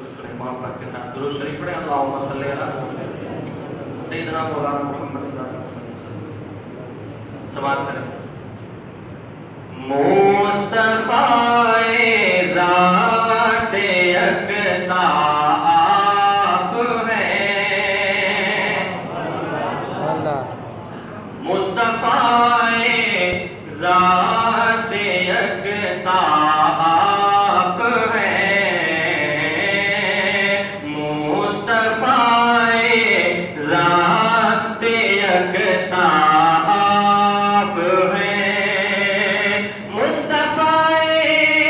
मोहब्बत के साथ दुरूद शरीफ पढ़े। अल्लाहुम्मा सल्ली अला सय्यिदना मौलाना मुहम्मद समाअत करें। मुस्तफ़ाए ज़ात यकता आप हैं, मुस्तफ़ाए ज़ात यकता आप हैं, मुस्तफ़ाए ज़ात यकता आप हैं, मुस्तफ़ाए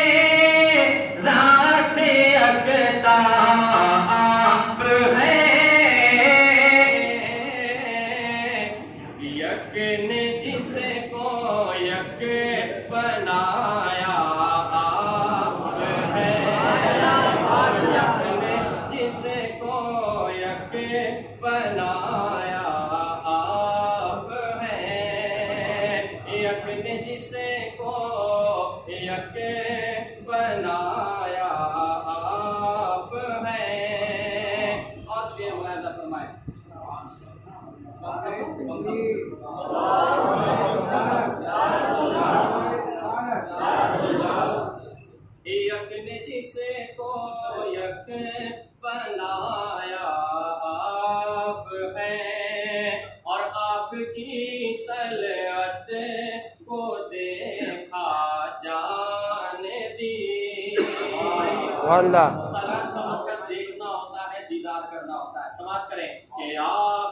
ज़ात यकता आप हैं। यक ने जिसको यक बनाया आप हैं, यक ने जिसको यक बनाया आप हैं, यक ने जिसको यक बनाया आप हैं। और शेर मुलाज़ा फरमाए। यक ने जिसको यक बनाया आप हैं, और आपकी तलअत को देखा जाने दी। तलअत का मकसद देखना होता है, दीदार करना होता है। समाअत करें कि आप